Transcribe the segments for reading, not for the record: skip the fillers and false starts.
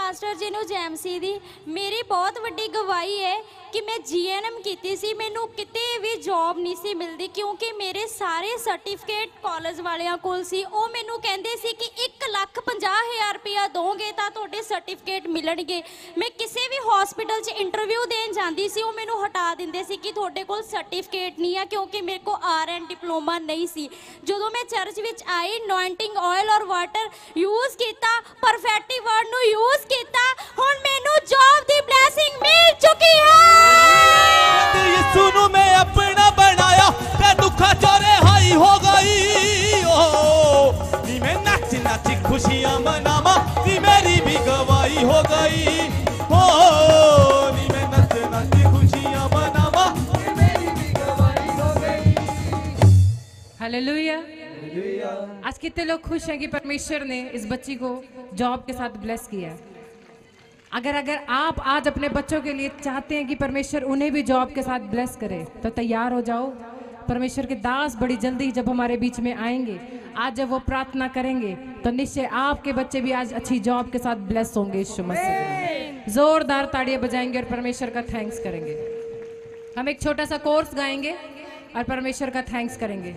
Master जी नूं जैमसी दी मेरी बहुत वड्डी गवाही है कि मैं जीएनएम कीती सी, मैनू किते भी जॉब नहीं सी मिलती क्योंकि मेरे सारे सर्टिफिकेट कॉलेज वालियां कोल सी। ओ मैनू कहंदे सी कि 1,50,000 रुपया दोगे तां तुहाडे सर्टिफिकेट मिलणगे। मैं किसी भी हॉस्पिटल च इंटरव्यू देन जांदी सी, ओ मैनू हटा दिंदे सी कि तुहाडे कोल सर्टिफिकेट नहीं है क्योंकि मेरे को RN डिप्लोमा नहीं सी। जदों मैं चर्च विच आई अनॉइंटिंग ऑयल और वाटर यूज किया, परफेक्टिव वर्ड नू यूज किया, हुण मैनू जॉब दी ब्लेसिंग मिल चुकी है। यीशु नू मैं अपना बनाया ते दुखा चोरे हाई हो गई। ओ नी मैं नाच नाच खुशियां मनावा नी मेरी भी गवाही हो गई। ओ नी मैं नाच नाच खुशियां मनावा नी मेरी भी गवाही हो गई। हालेलुया। आज कितने लोग खुश हैं कि परमेश्वर ने इस बच्ची को जॉब के साथ ब्लेस किया। अगर आप आज अपने बच्चों के लिए चाहते हैं कि परमेश्वर उन्हें भी जॉब के साथ ब्लेस करे तो तैयार हो जाओ। परमेश्वर के दास बड़ी जल्दी जब हमारे बीच में आएंगे, आज जब वो प्रार्थना करेंगे तो निश्चय आपके बच्चे भी आज अच्छी जॉब के साथ ब्लेस होंगे। यीशु मसीह जोरदार ताड़ियां बजाएंगे और परमेश्वर का थैंक्स करेंगे। हम एक छोटा सा कोर्स गाएंगे और परमेश्वर का थैंक्स करेंगे।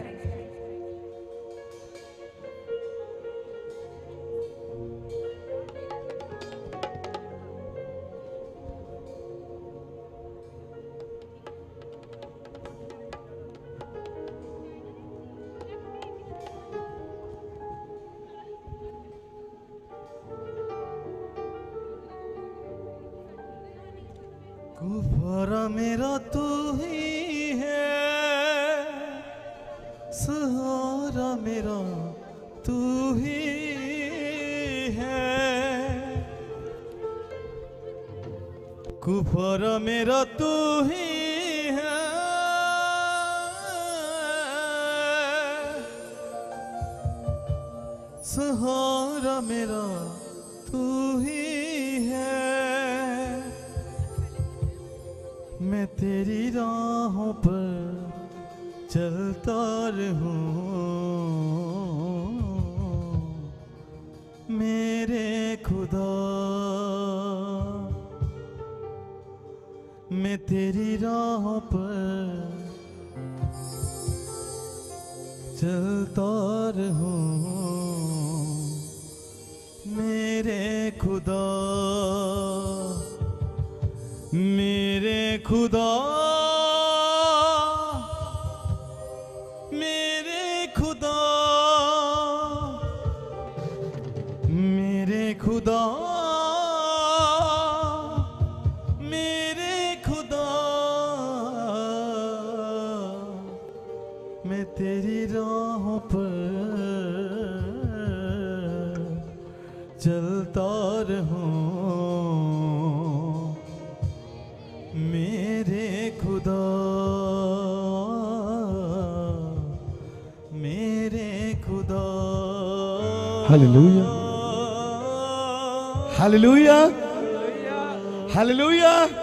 कुफरा मेरा तू ही है, सहारा मेरा तू ही है। कुफरा मेरा तू ही है, सहारा मेरा तू ही है। मैं तेरी राहों पर चलता रहूं मेरे खुदा। मैं तेरी राहों पर चलता रहूं मेरे खुदा। मेरे खुदा, मेरे खुदा, मेरे खुदा, मेरे खुदा। मैं तेरी राहों पर चलता रहूं मेरे खुदा, मेरे खुदा। Hallelujah, hallelujah, hallelujah.